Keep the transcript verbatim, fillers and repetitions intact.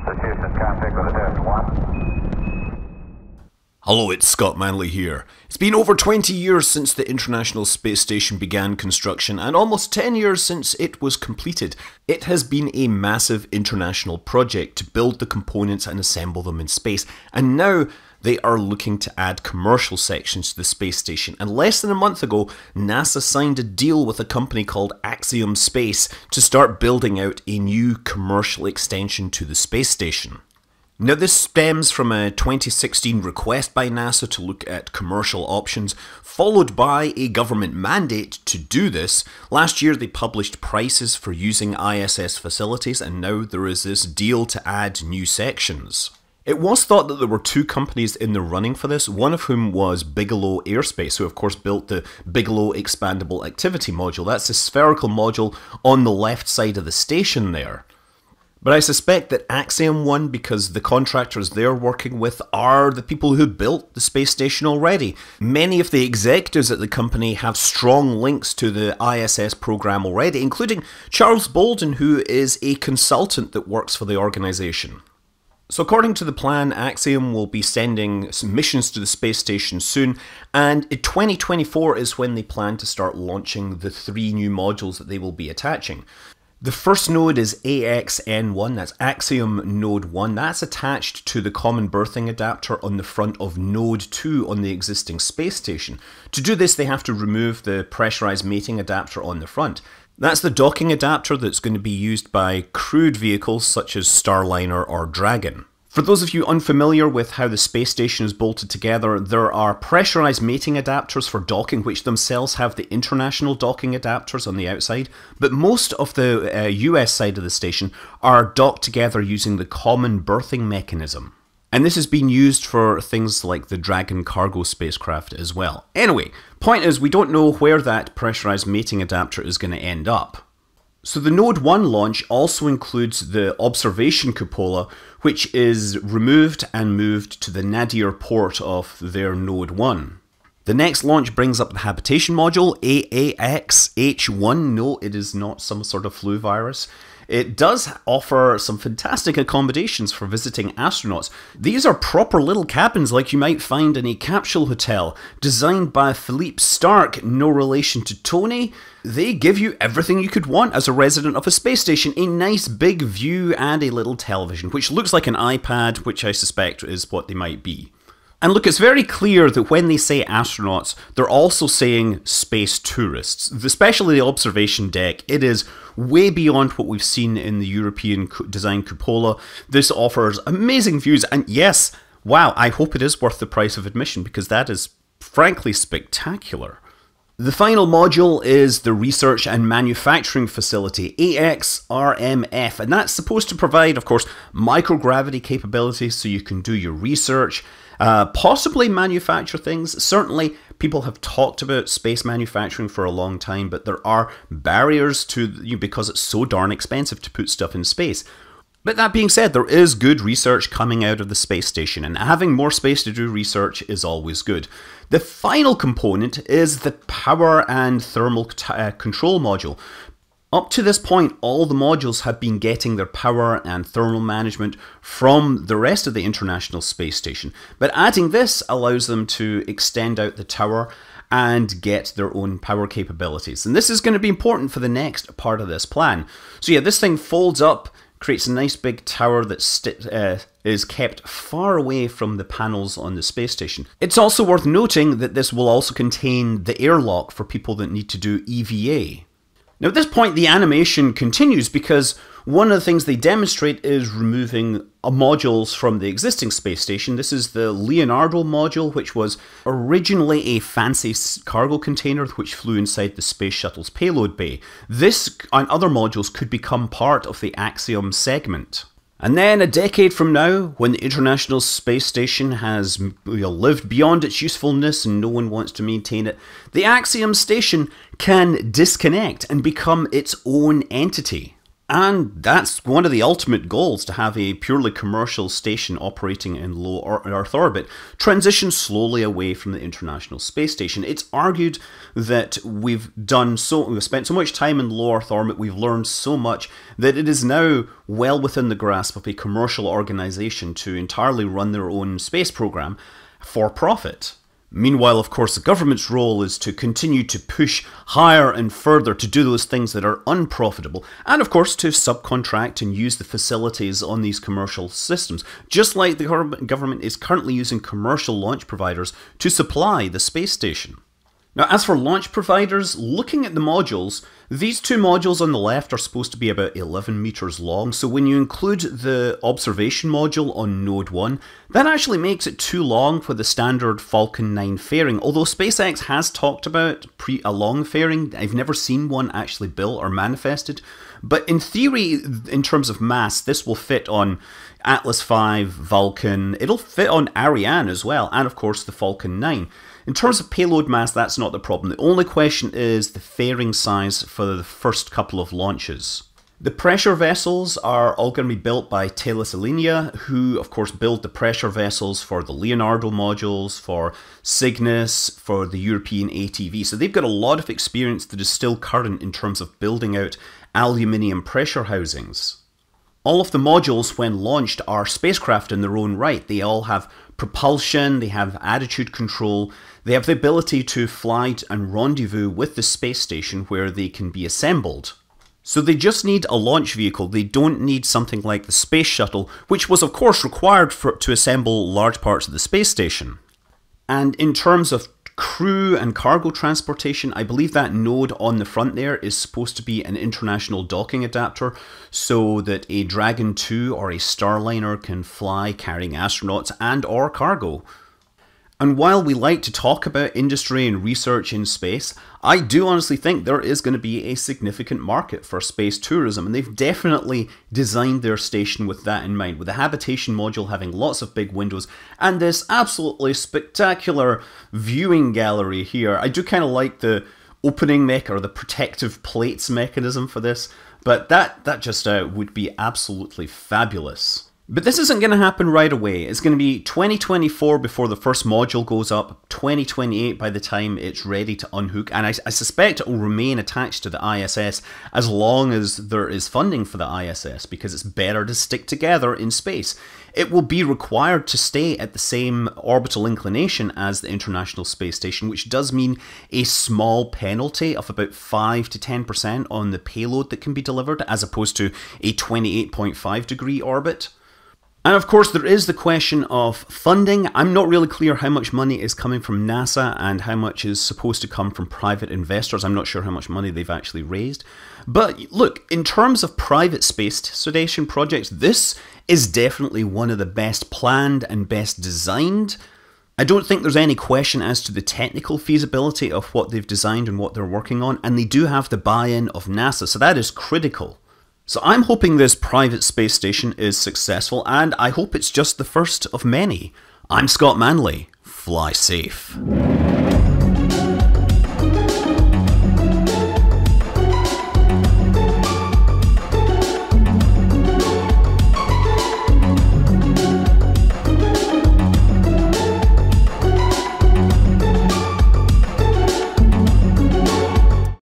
Houston, contact with a test one. Hello, it's Scott Manley here. It's been over twenty years since the International Space Station began construction and almost ten years since it was completed. It has been a massive international project to build the components and assemble them in space, and now they are looking to add commercial sections to the space station. And less than a month ago, NASA signed a deal with a company called Axiom Space to start building out a new commercial extension to the space station. Now, this stems from a twenty sixteen request by NASA to look at commercial options, followed by a government mandate to do this. Last year they published prices for using I S S facilities, and now there is this deal to add new sections. It was thought that there were two companies in the running for this, one of whom was Bigelow Aerospace, who of course built the Bigelow Expandable Activity Module. That's a spherical module on the left side of the station there. But I suspect that Axiom won because the contractors they're working with are the people who built the space station already. Many of the executives at the company have strong links to the I S S program already, including Charles Bolden, who is a consultant that works for the organization. So according to the plan, Axiom will be sending some missions to the space station soon, and in twenty twenty-four is when they plan to start launching the three new modules that they will be attaching. The first node is A X N one, that's Axiom Node one. That's attached to the common berthing adapter on the front of Node two on the existing space station. To do this, they have to remove the pressurized mating adapter on the front. That's the docking adapter that's going to be used by crewed vehicles such as Starliner or Dragon. For those of you unfamiliar with how the space station is bolted together, there are pressurized mating adapters for docking, which themselves have the international docking adapters on the outside, but most of the uh, U S side of the station are docked together using the common berthing mechanism. And this has been used for things like the Dragon cargo spacecraft as well. Anyway, point is, we don't know where that pressurized mating adapter is going to end up. So the Node one launch also includes the observation cupola, which is removed and moved to the nadir port of their Node one. The next launch brings up the Habitation Module, A A X H one. No, it is not some sort of flu virus. It does offer some fantastic accommodations for visiting astronauts. These are proper little cabins like you might find in a capsule hotel, designed by Philippe Stark, no relation to Tony. They give you everything you could want as a resident of a space station, a nice big view and a little television, which looks like an iPad, which I suspect is what they might be. And look, it's very clear that when they say astronauts, they're also saying space tourists. Especially the observation deck, it is way beyond what we've seen in the European design cupola. This offers amazing views, and yes, wow, I hope it is worth the price of admission, because that is frankly spectacular. The final module is the Research and Manufacturing Facility, A X R M F, and that's supposed to provide, of course, microgravity capabilities so you can do your research, uh, possibly manufacture things. Certainly, people have talked about space manufacturing for a long time, but there are barriers to you because it's so darn expensive to put stuff in space. But that being said, there is good research coming out of the space station, and having more space to do research is always good. The final component is the Power and Thermal uh, Control Module. Up to this point, all the modules have been getting their power and thermal management from the rest of the International Space Station, but adding this allows them to extend out the tower and get their own power capabilities. And this is going to be important for the next part of this plan. So yeah, this thing folds up, creates a nice big tower that uh, is kept far away from the panels on the space station. It's also worth noting that this will also contain the airlock for people that need to do E V A. Now at this point the animation continues because one of the things they demonstrate is removing modules from the existing space station. This is the Leonardo Module, which was originally a fancy cargo container which flew inside the space shuttle's payload bay. This and other modules could become part of the Axiom segment. And then a decade from now, when the International Space Station has you know, lived beyond its usefulness and no one wants to maintain it, the Axiom Station can disconnect and become its own entity. And that's one of the ultimate goals, to have a purely commercial station operating in low Earth orbit, transition slowly away from the International Space Station. It's argued that we've done so, we've spent so much time in low Earth orbit, we've learned so much, that it is now well within the grasp of a commercial organization to entirely run their own space program for profit. Meanwhile, of course, the government's role is to continue to push higher and further to do those things that are unprofitable, and of course to subcontract and use the facilities on these commercial systems, just like the government is currently using commercial launch providers to supply the space station. Now, as for launch providers, looking at the modules, these two modules on the left are supposed to be about eleven meters long, so when you include the observation module on node one, that actually makes it too long for the standard Falcon nine fairing, although SpaceX has talked about pre a long fairing. I've never seen one actually built or manifested, but in theory, in terms of mass, this will fit on Atlas five, Vulcan, it'll fit on Ariane as well, and of course the Falcon nine. In terms of payload mass, that's not the problem. The only question is the fairing size for the first couple of launches. The pressure vessels are all going to be built by Thales Alenia, who of course build the pressure vessels for the Leonardo modules, for Cygnus, for the European A T V. So they've got a lot of experience that is still current in terms of building out aluminium pressure housings. All of the modules, when launched, are spacecraft in their own right. They all have propulsion, they have attitude control, they have the ability to fly and rendezvous with the space station where they can be assembled. So they just need a launch vehicle. They don't need something like the space shuttle, which was of course required for, to assemble large parts of the space station. And in terms of crew and cargo transportation, I believe that node on the front there is supposed to be an international docking adapter so that a Dragon two or a Starliner can fly carrying astronauts and or cargo. And while we like to talk about industry and research in space, I do honestly think there is going to be a significant market for space tourism, and they've definitely designed their station with that in mind, with the Habitation Module having lots of big windows and this absolutely spectacular viewing gallery here. I do kind of like the opening mech or the protective plates mechanism for this, but that, that just uh, would be absolutely fabulous. But this isn't going to happen right away. It's going to be twenty twenty-four before the first module goes up, twenty twenty-eight by the time it's ready to unhook, and I, I suspect it will remain attached to the I S S as long as there is funding for the I S S, because it's better to stick together in space. It will be required to stay at the same orbital inclination as the International Space Station, which does mean a small penalty of about five to ten percent on the payload that can be delivered, as opposed to a twenty-eight point five degree orbit. And of course there is the question of funding. I'm not really clear how much money is coming from NASA and how much is supposed to come from private investors. I'm not sure how much money they've actually raised. But look, in terms of private space station projects, this is definitely one of the best planned and best designed. I don't think there's any question as to the technical feasibility of what they've designed and what they're working on, and they do have the buy-in of NASA, so that is critical. So I'm hoping this private space station is successful, and I hope it's just the first of many. I'm Scott Manley. Fly safe.